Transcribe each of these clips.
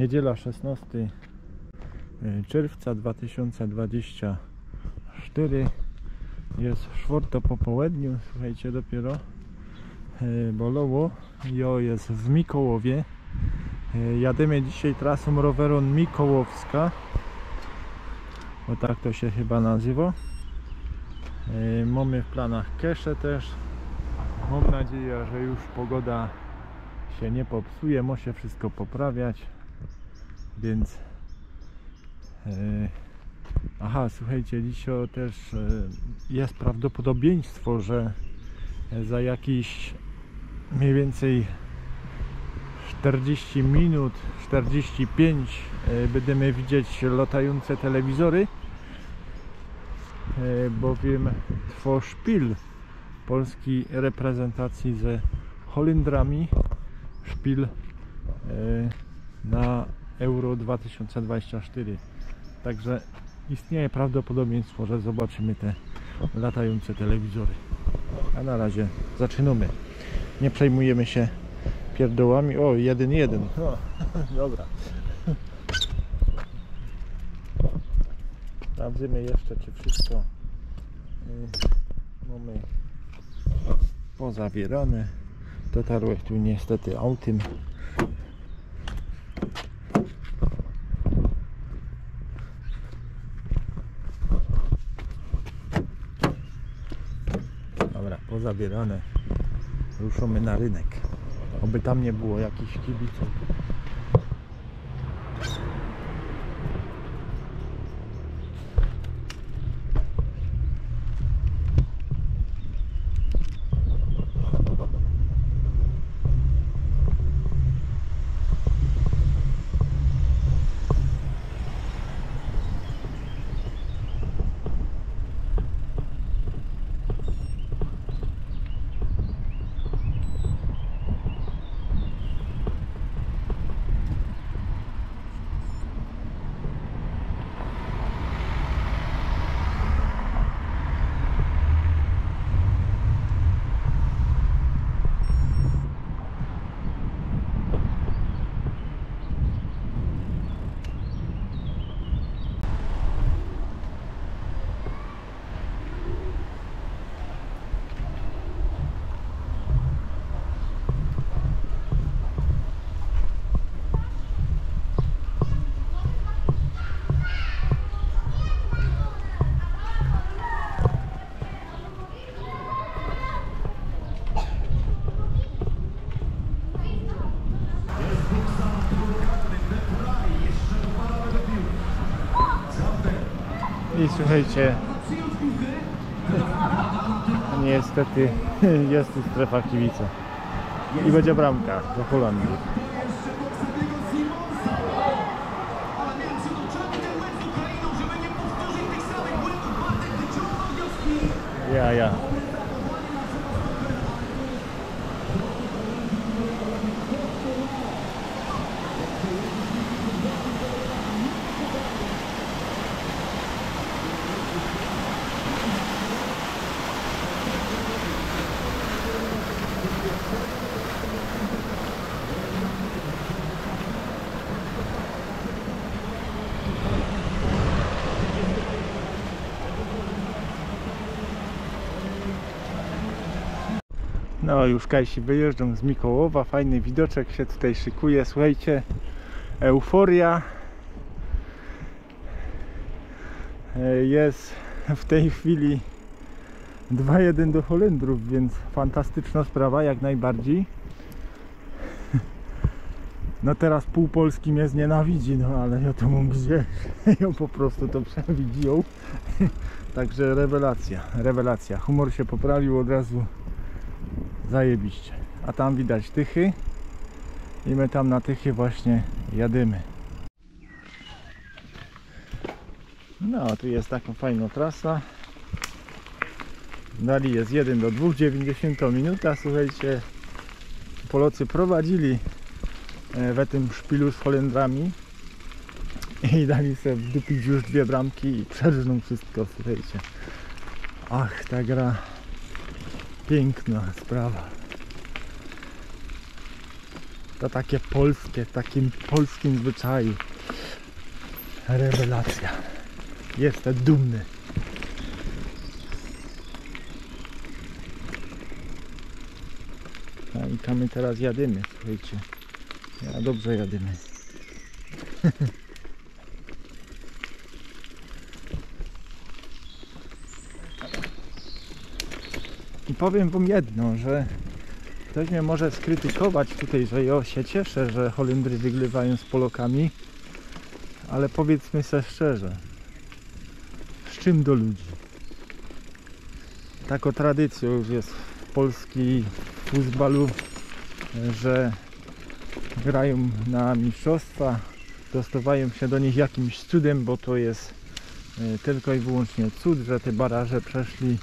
Niedziela 16 czerwca 2024. Jest czwarto po południu, słuchajcie, dopiero bolowo. Jo jest w Mikołowie. Jadymy dzisiaj trasą rowerą Mikołowska, bo tak to się chyba nazywa. Mamy w planach keszę też. Mam nadzieję, że już pogoda się nie popsuje, może się wszystko poprawiać, więc aha, słuchajcie, dzisiaj też jest prawdopodobieństwo, że za jakieś mniej więcej 40 minut, 45 będziemy widzieć latające telewizory, bowiem trwa szpil polskiej reprezentacji ze Holendrami, szpil na Euro 2024. Także istnieje prawdopodobieństwo, że zobaczymy te latające telewizory. A na razie zaczynamy. Nie przejmujemy się pierdołami. O, 1-1. Dobra. Sprawdzimy jeszcze, czy wszystko mamy pozabierane. Dotarłeś tu niestety autem. Dobra, pozabierane. Ruszamy na rynek. Oby tam nie było jakichś kibiców. I słuchajcie, niestety jest tu strefa kibica i będzie bramka do Holandii. Ja. No już Kajsi wyjeżdżą z Mikołowa, fajny widoczek się tutaj szykuje, słuchajcie, euforia jest w tej chwili 2-1 do Holendrów, więc fantastyczna sprawa, jak najbardziej. No teraz pół Polski mnie znienawidzi, no ale ja to mam gdzie, ja po prostu to przewidział. Także rewelacja, humor się poprawił od razu. Zajebiście. A tam widać Tychy i my tam na Tychy właśnie jadymy. No, tu jest taka fajna trasa. Dali jest 1 do 2, 90 minuta. Słuchajcie, Polacy prowadzili w tym szpilu z Holendrami i dali sobie wdupić już 2 bramki i przerżną wszystko, słuchajcie. Ach, ta gra piękna sprawa. To takie polskie, w takim polskim zwyczaju. Rewelacja. Jestem dumny. No i tam my teraz jadymy, słuchajcie. Ja dobrze jadymy. I powiem wam jedno, że ktoś mnie może skrytykować tutaj, że ja się cieszę, że Holendry wygrywają z Polakami, ale powiedzmy sobie szczerze, z czym do ludzi? Taką tradycją już jest w polskiej futbalu, że grają na mistrzostwa, dostawają się do nich jakimś cudem, bo to jest tylko i wyłącznie cud, że te baraże przeszli.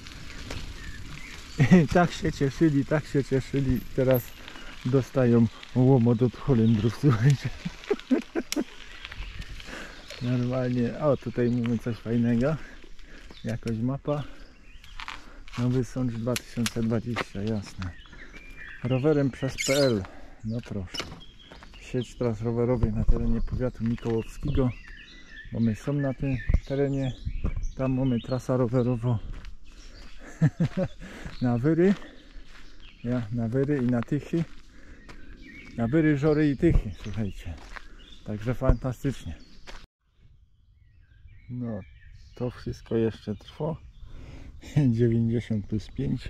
Tak się cieszyli, teraz dostają łomot od Holendrów, słuchajcie. Normalnie, o tutaj mamy coś fajnego, jakaś mapa. Nowy Sącz 2020, jasne. Rowerem przez.pl, no proszę. Sieć tras rowerowych na terenie powiatu mikołowskiego, bo my są na tym terenie, tam mamy trasa rowerowa na Wyry, na Wyry i na Tychy, na Wyry, Żory i Tychy, słuchajcie, także fantastycznie. No to wszystko jeszcze trwa. 90 plus 5.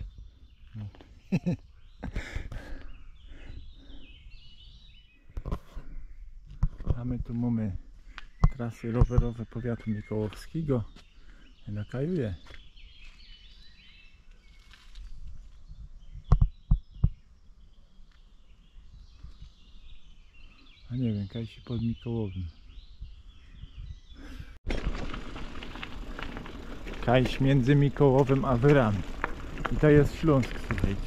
A my tu mamy trasy rowerowe powiatu mikołowskiego na Kajuje. A nie wiem, Kajsi pod Mikołowem. Kajś między Mikołowem a Wyrami. I to jest Śląsk, słuchajcie.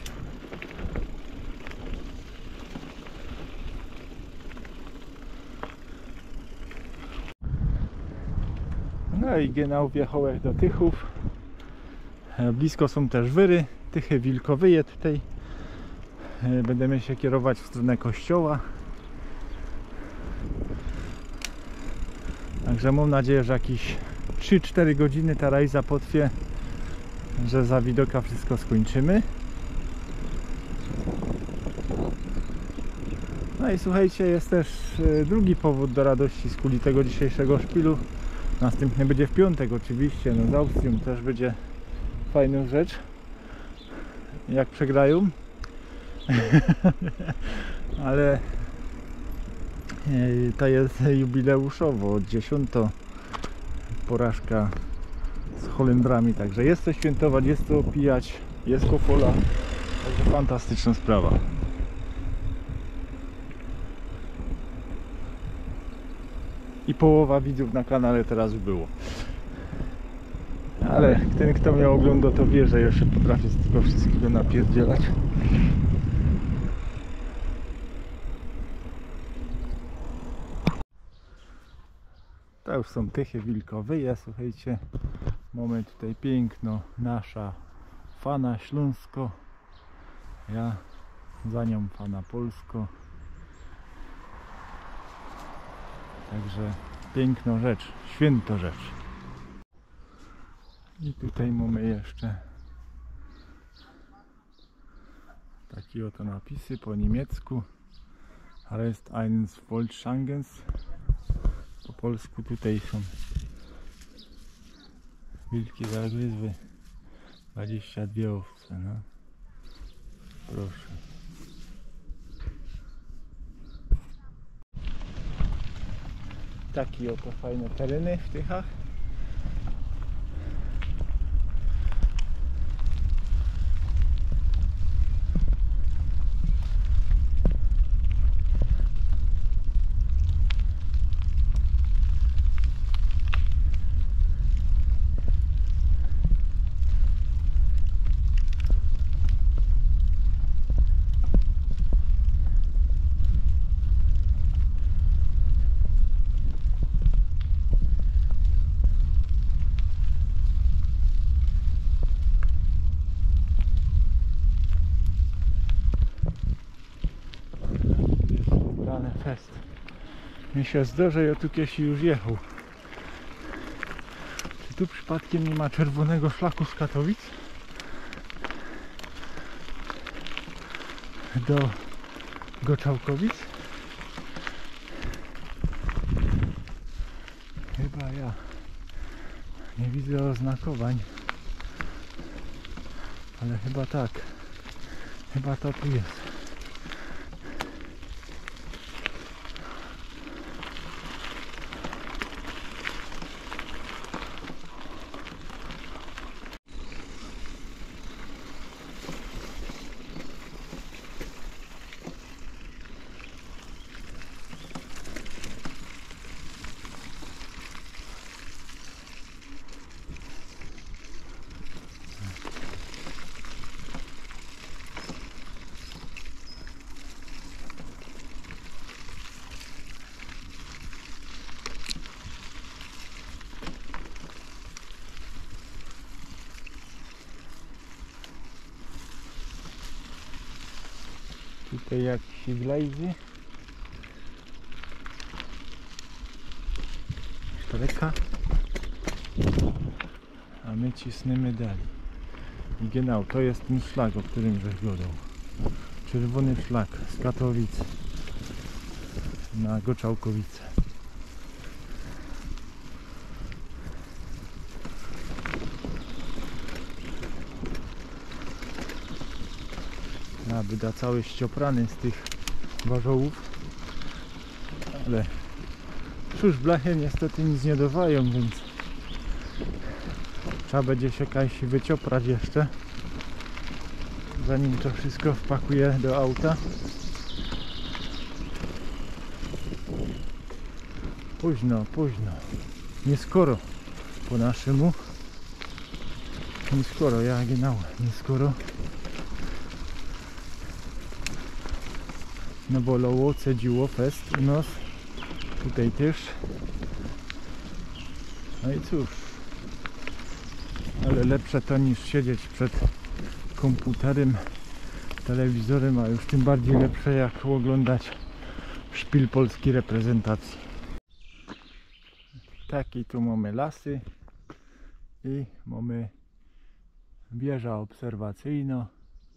No i genau wjechałem do Tychów. Blisko są też Wyry, Tychy Wilkowyje tutaj. Będziemy się kierować w stronę kościoła. Także mam nadzieję, że jakieś 3-4 godziny ta rajza potrwie, że za widoka wszystko skończymy. No i słuchajcie, jest też drugi powód do radości z kuli tego dzisiejszego szpilu. Następny będzie w piątek oczywiście, no z Austrią też będzie fajną rzecz, jak przegrają. Ale to jest jubileuszowo, 10. porażka z Holendrami, także jest co świętować, jest co opijać, jest kofola, także fantastyczna sprawa. I połowa widzów na kanale teraz było. Ale ten, kto mnie ogląda, to wie, że jeszcze potrafię z tego wszystkiego napierdzielać. To już są Tychy Wilkowyje, słuchajcie. Mamy tutaj piękno, nasza Fana Śląsko. Ja za nią Fana Polsko. Także piękna rzecz, święto rzecz. I tutaj mamy jeszcze takie oto napisy po niemiecku. Rest eines Volkschangens. Po polsku tutaj są wilki zagryzły 22 owce, no. Proszę. Takie oto fajne tereny w Tychach. Fest. Mi się zda, że ja tu kiedyś już jechał. Czy tu przypadkiem nie ma czerwonego szlaku z Katowic do Goczałkowic? Chyba ja. Nie widzę oznakowań. Ale chyba tak. Chyba to tu jest. Tutaj jakiś glejzy. Sztreka. A my cisnemy dalej. I genau, to jest ten szlak, o którym żeś gadał. Czerwony szlak z Katowic na Goczałkowice. Byda cały ścioprany z tych warzołów, ale cóż, blachy niestety nic nie dawają, więc trzeba będzie się jakaś wycioprać jeszcze, zanim to wszystko wpakuję do auta. Późno, nie skoro po naszemu, nie skoro, ja genau, nie skoro. No bo loło, cedziło, fest u nas, tutaj też. No i cóż, ale lepsze to niż siedzieć przed komputerem, telewizorem, a już tym bardziej lepsze jak oglądać szpil polskiej reprezentacji. Taki tu mamy lasy i mamy wieża obserwacyjna.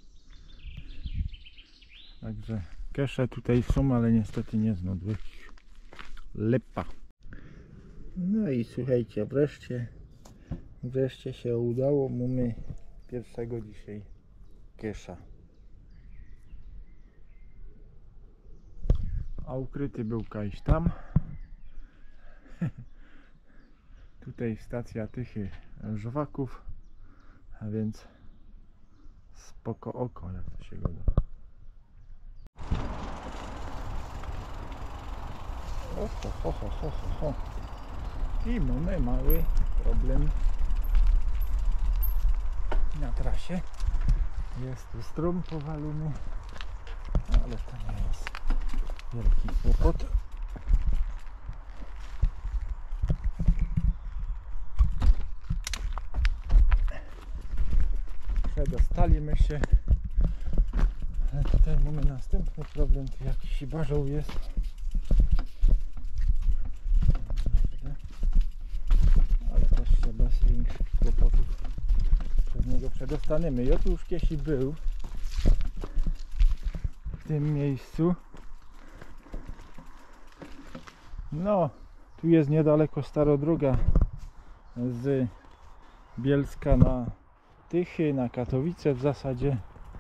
Także kesze tutaj są, ale niestety nie z nudłych. Lepa. No i słuchajcie, wreszcie się udało. Mamy pierwszego dzisiaj kesza. A ukryty był kiedyś tam. Tutaj stacja Tychy Żwaków, a więc spoko oko, jak to się gada. Ho. I mamy mały problem na trasie. Jest tu strom powalony, ale to nie jest wielki kłopot. Przedostaliśmy się, ale tutaj mamy następny problem, tu jakiś barzoł jest. Ale też się bez większych kłopotów przez niego przedostaniemy. Ja tu już kiedyś był w tym miejscu. No, tu jest niedaleko starodroga z Bielska na Tychy, na Katowice w zasadzie.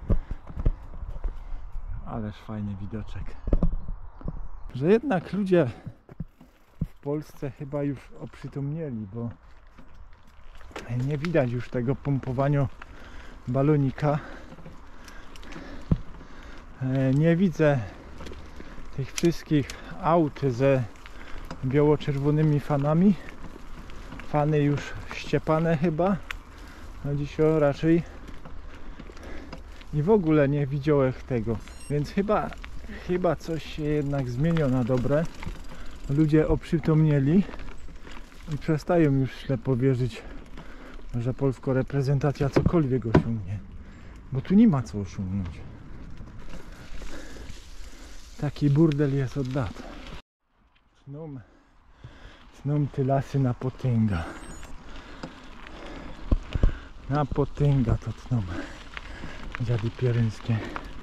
Ależ fajny widoczek. Że jednak ludzie w Polsce chyba już oprzytomnieli, bo nie widać już tego pompowania balonika. Nie widzę tych wszystkich aut ze biało-czerwonymi fanami. Fany już ściepane chyba. No dzisiaj raczej i w ogóle nie widziałem tego, więc chyba coś się jednak zmieniło na dobre. Ludzie oprzytomnieli i przestają już ślepo wierzyć, że polska reprezentacja cokolwiek osiągnie, bo tu nie ma co osiągnąć. Taki burdel jest od lat. Sną te lasy na potęga. Na potęga to tną. Dziady pieryńskie.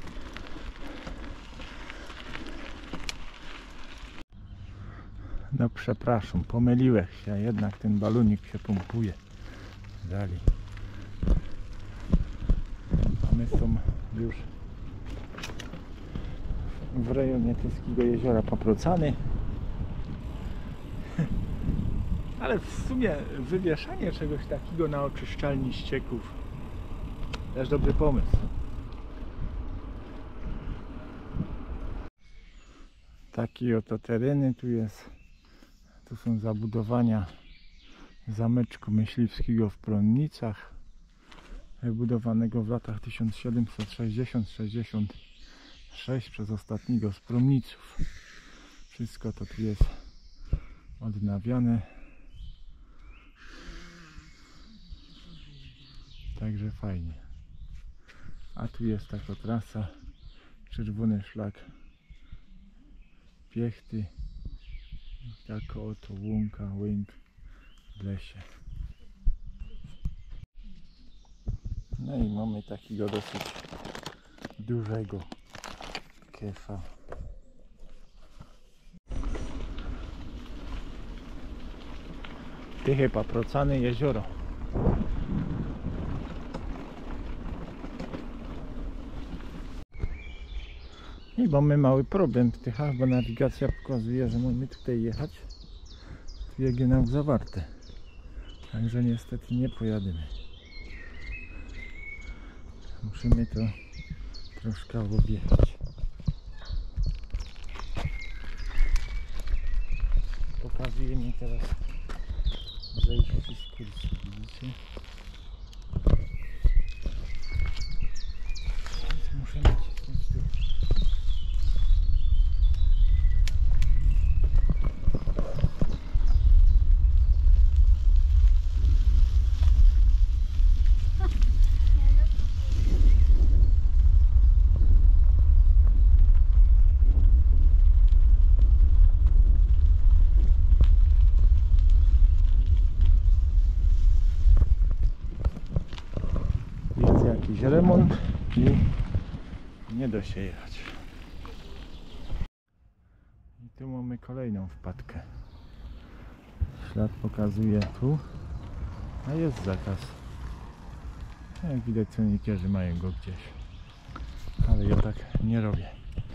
No przepraszam, pomyliłeś się, jednak ten balonik się pompuje. Dali. A my są już w rejonie Tyskiego Jeziora Paprocany. Ale w sumie wywieszanie czegoś takiego na oczyszczalni ścieków też dobry pomysł. Takie oto tereny tu są zabudowania zameczku myśliwskiego w Pronnicach, wybudowanego w latach 1760-66 przez ostatniego z Promniców. Wszystko to tu jest odnawiane. Także fajnie. A tu jest taka trasa, czerwony szlak piechty. Taka oto łąka, łęk w lesie. No i mamy takiego dosyć dużego kefa. Tychy Paprocany jezioro. I mamy mały problem w Tychach, bo nawigacja pokazuje, że mamy tutaj jechać. Tu jest Genał zawarte. Także niestety nie pojadymy. Musimy to troszkę objechać. Pokazuje mi teraz zejście z kursu, widzicie? Więc muszę nacisnąć tu. Jakiś remont i nie da się jechać. I tu mamy kolejną wpadkę. Ślad pokazuje tu, a jest zakaz. Jak widać, cennikierzy mają go gdzieś, ale ja tak nie robię.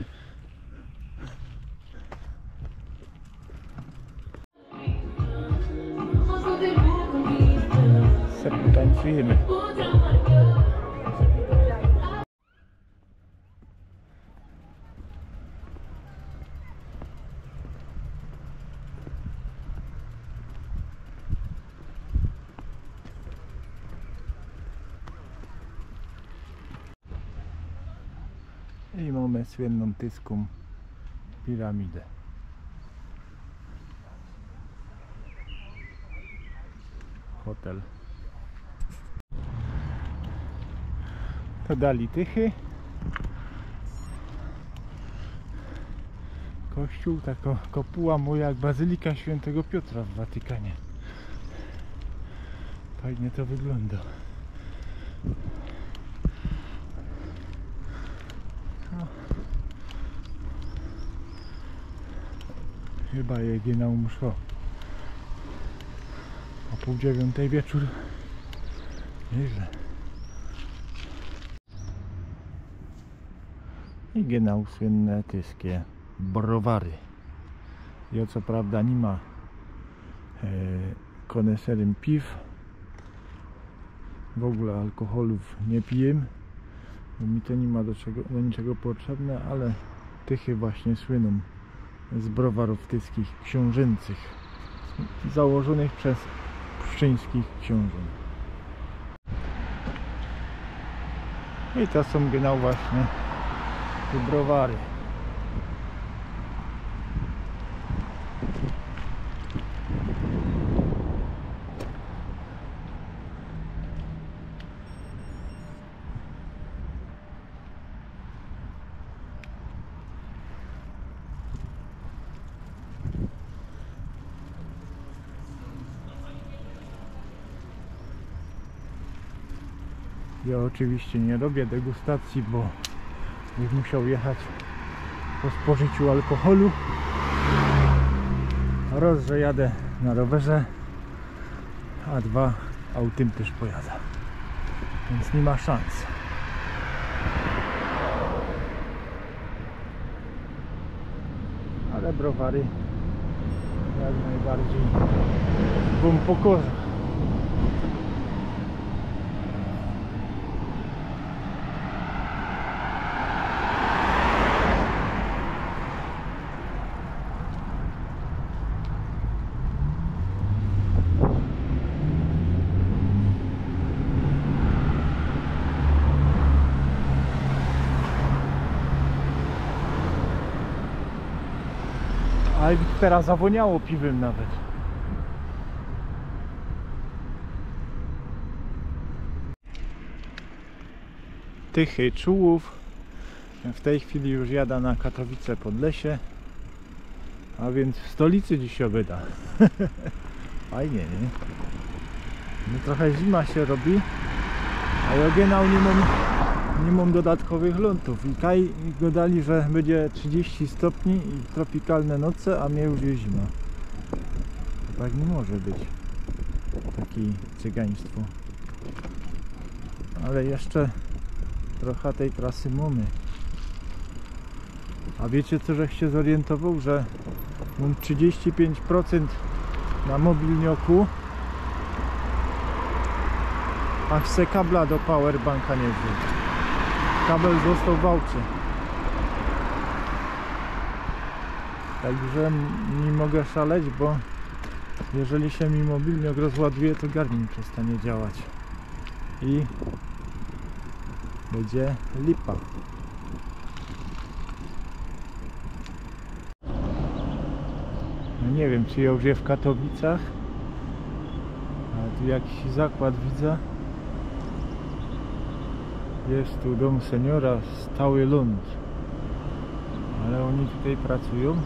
Sobie tańcujemy. I mamy słynną tyską piramidę. Hotel. To dali Tychy. Kościół, taka kopuła moja jak Bazylika Świętego Piotra w Watykanie. Fajnie to wygląda. No. Chyba jedzie na mszo. O 8:30 wieczór. Nieźle. I genau słynne tyskie browary. Ja co prawda nie ma koneserem piw. W ogóle alkoholów nie piję, bo mi to nie ma do niczego potrzebne, ale Tychy właśnie słyną z browarów tyskich książęcych, założonych przez pszczyńskich książąt. I to są genau właśnie te browary. Ja oczywiście nie robię degustacji, bo bym musiał jechać po spożyciu alkoholu. Raz, że jadę na rowerze, a dwa, autem też pojadę, więc nie ma szans. Ale browary jak najbardziej wam pokorze. Ale teraz zawoniało piwem nawet. Tychy Czułów. W tej chwili już jadę na Katowice Podlesie. A więc w stolicy dziś się wyda. Fajnie, nie? No trochę zima się robi. A ja genau nie mam dodatkowych lądów. I Kaj gadali, że będzie 30 stopni i tropikalne noce, a mnie już jest zima. Tak nie może być. Takie cygaństwo. Ale jeszcze trochę tej trasy mamy. A wiecie co, żeś się zorientował, że mam 35% na mobilnioku, a chcę kabla do powerbanka nie wziąć. Kabel został w aucie. Także nie mogę szaleć, bo jeżeli się mi mobilniok rozładuje, to Garmin przestanie działać i będzie lipa. No nie wiem, czy ja już je w Katowicach, ale tu jakiś zakład widzę. Jest tu dom seniora, stały ląd, ale oni tutaj pracują.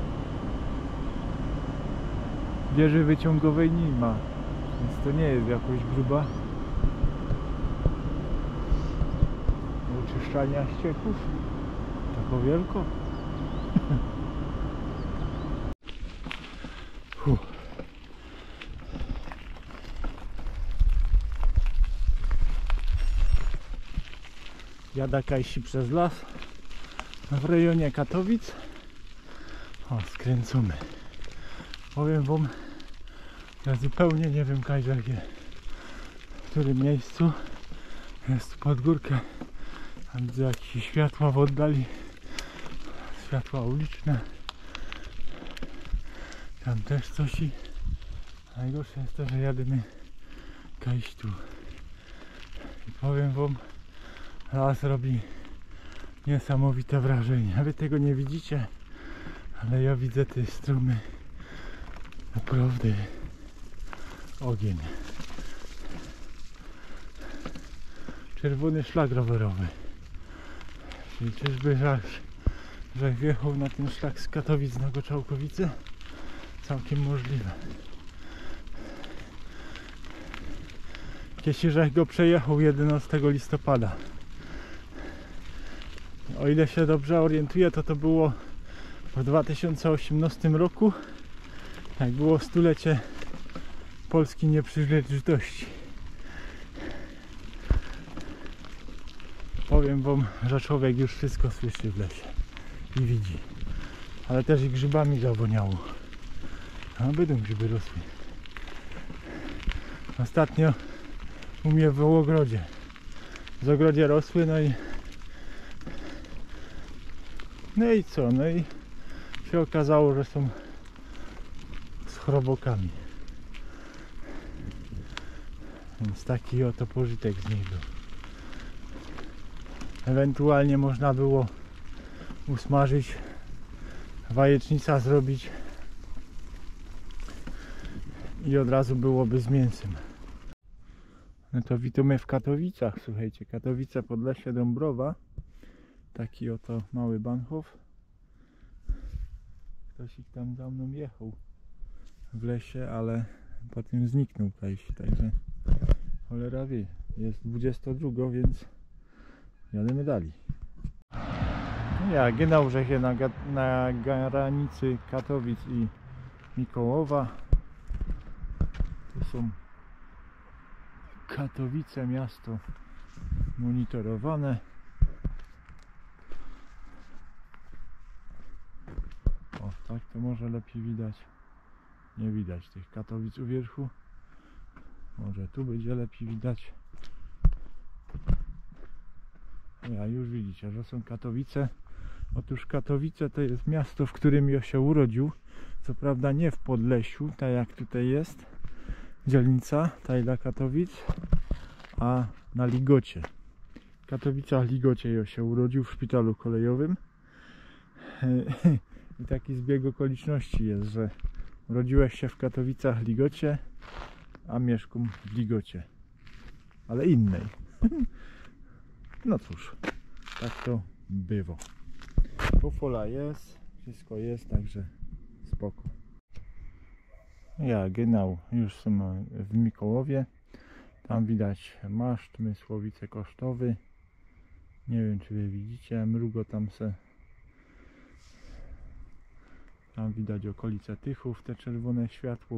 Wieży wyciągowej nie ma, więc to nie jest jakoś gruba. Do oczyszczania ścieków, tako wielko. Jada Kajsi przez las w rejonie Katowic. O, skręcony. Powiem wam, ja zupełnie nie wiem, Kajże, w którym miejscu. Jest pod górkę. Tam widzę jakieś światła w oddali. Światła uliczne. Tam też coś i najgorsze jest to, że jadymy Kajś tu. I powiem wam, las robi niesamowite wrażenie. Wy tego nie widzicie, ale ja widzę te strumy. Naprawdę ogień. Czerwony szlak rowerowy. Czyli czyżby że wjechał na ten szlak z Katowic na Goczałkowice? Całkiem możliwe. Jeśli żech go przejechał 11 listopada. O ile się dobrze orientuję, to było w 2018 roku, jak było stulecie Polski nieprzejrzystości. Powiem wam, że człowiek już wszystko słyszy w lesie i widzi. Ale też i grzybami zawoniało. A będą grzyby rosły. Ostatnio u mnie w ogrodzie. W ogrodzie rosły, no i co? No i się okazało, że są z chrobokami. Więc taki oto pożytek z nich był. Ewentualnie można było usmażyć, wajecznica zrobić i od razu byłoby z mięsem. No to witamy w Katowicach, słuchajcie, Katowice Podlesie Dąbrowa. Taki oto mały Bahnhof. Ktoś ich tam za mną jechał w lesie, ale potem zniknął kiedyś, także cholera wie. Jest 22, więc jademy dalej. Ja genau, że się na granicy Katowic i Mikołowa. Tu są Katowice, miasto monitorowane. O, tak to może lepiej widać. Nie widać tych Katowic u wierzchu. Może tu będzie lepiej widać. Ja już widzicie, że są Katowice. Otóż Katowice to jest miasto, w którym ja się urodził. Co prawda nie w Podlesiu, tak jak tutaj jest dzielnica Tajla Katowic, a na Ligocie. W Katowicach Ligocie ja się urodził w szpitalu kolejowym. I taki zbieg okoliczności jest, że urodziłeś się w Katowicach Ligocie, a mieszkam w Ligocie, ale innej. No cóż, tak to bywa. Pofola jest, wszystko jest, także spoko. Ja genau, już są w Mikołowie. Tam widać maszt Mysłowice Kosztowy. Nie wiem, czy wy widzicie, mrugo tam se. Tam widać okolice Tychów, te czerwone światło.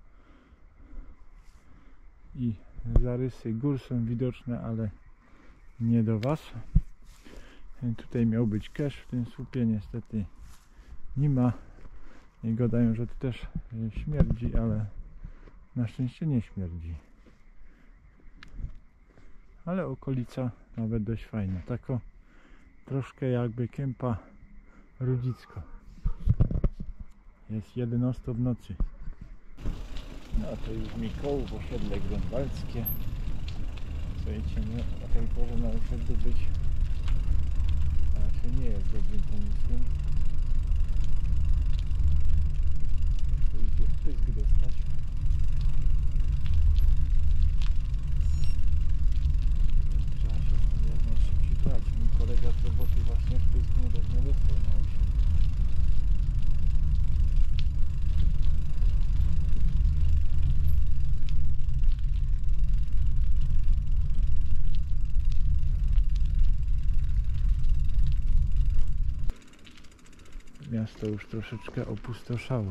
I zarysy gór są widoczne, ale nie do was. Tutaj miał być cache w tym słupie, niestety nie ma. I gadają, że to też śmierdzi, ale na szczęście nie śmierdzi. Ale okolica nawet dość fajna. Tako troszkę jakby kępa Rudzicko. Jest 11 w nocy. No to już Mikołów, osiedle grunwaldzkie. Słuchajcie, nie, o tej porze na osiedlu być raczej nie jest dobrym pomysłem. To idzie wpysk dostać. Trzeba się stąd jak najszybciej brać. Mój kolega z roboty właśnie wpysk niedawno dostał na osiedlu. Miasto już troszeczkę opustoszałe.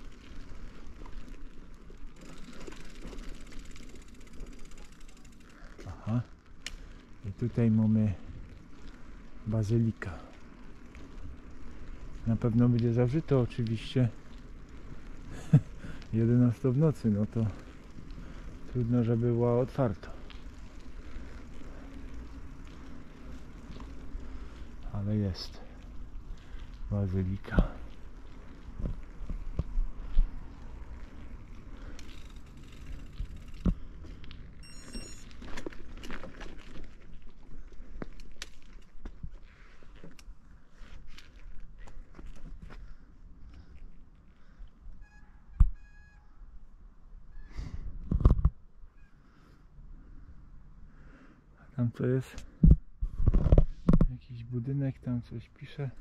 Aha. I tutaj mamy bazylika. Na pewno będzie zawrzyto oczywiście. 11 w nocy, no to trudno, żeby była otwarta. Ale jest bazylika. A tam to jest jakiś budynek, tam coś pisze.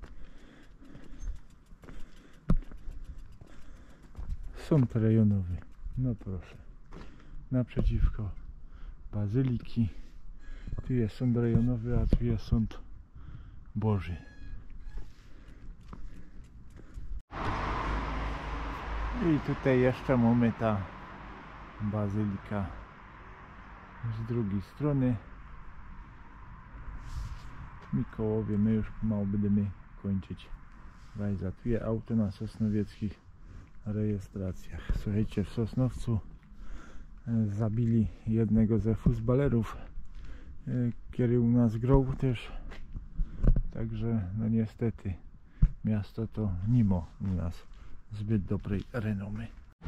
Sąd rejonowy, no proszę, naprzeciwko bazyliki. Tu jest sąd rejonowy, a tu jest sąd Boży. I tutaj jeszcze mamy ta bazylika z drugiej strony. W Mikołowie my już pomału będziemy kończyć. Zatuję auto na sosnowieckich rejestracjach. Słuchajcie, w Sosnowcu zabili jednego ze futbalerów, który u nas grał też. Także no niestety miasto to nie ma u nas zbyt dobrej renomy.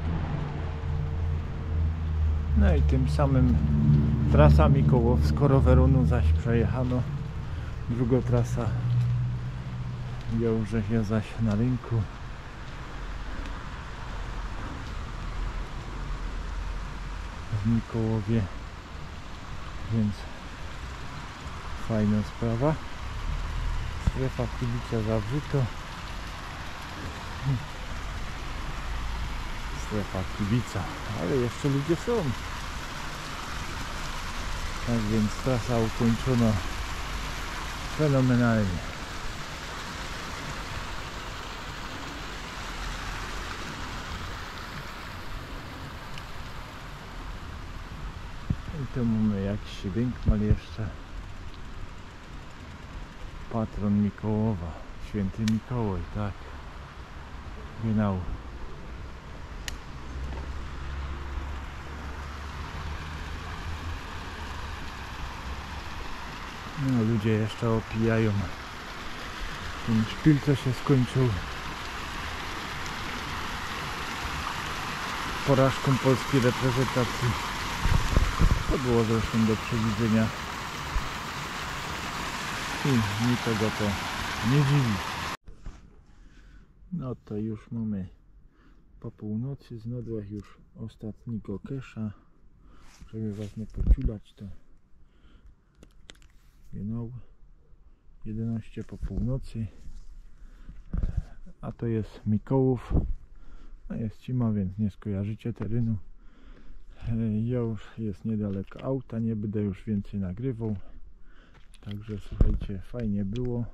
No i tym samym trasa Mikołowsko-Roweronu zaś przejechano. Druga trasa Jałbrzych zaś na rynku. W Mikołowie, więc fajna sprawa. Strefa kibica zawrzyto. Strefa kibica, ale jeszcze ludzie są. Tak więc trasa ukończona fenomenalnie. I tu mamy jakiś Dynkmal jeszcze. Patron Mikołowa, święty Mikołaj, tak. Genau. No, ludzie jeszcze opijają. Ten szpil, co się skończył porażką polskiej reprezentacji. To było zresztą do przewidzenia i nikogo to nie dziwi. No to już mamy po północy, znalazłem już ostatniego kesza, żeby was nie pociulać, to genau 11 po północy, a to jest Mikołów, a jest cima, więc nie skojarzycie terenu. Ja już jest niedaleko auta, nie będę już więcej nagrywał, także słuchajcie, fajnie było,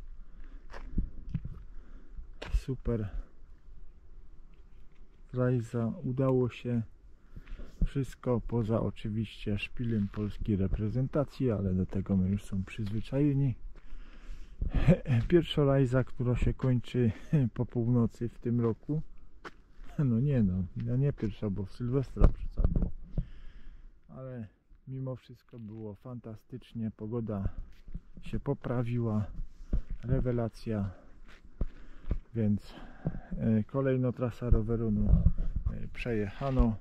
super rajza, udało się wszystko poza oczywiście szpilem polskiej reprezentacji, ale do tego my już są przyzwyczajeni. Pierwsza rajza, która się kończy po północy w tym roku. No nie pierwsza, bo w Sylwestra przecież było. Ale mimo wszystko było fantastycznie, pogoda się poprawiła, rewelacja, więc kolejna trasa roweru przejechano.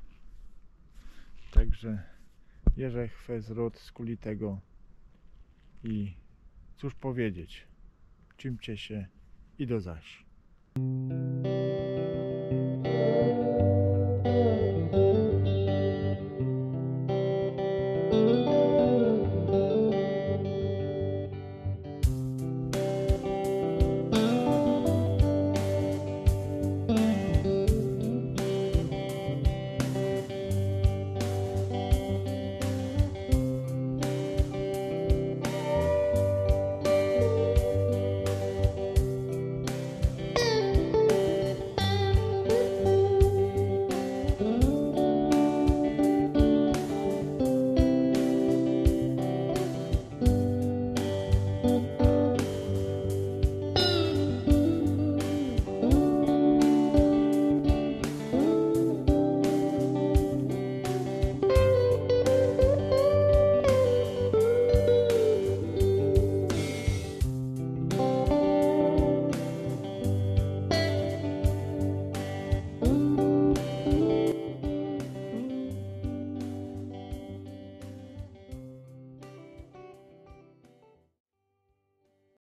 Także Jerzech Fezrot z Kulitego i cóż powiedzieć, czymcie się i do zaś.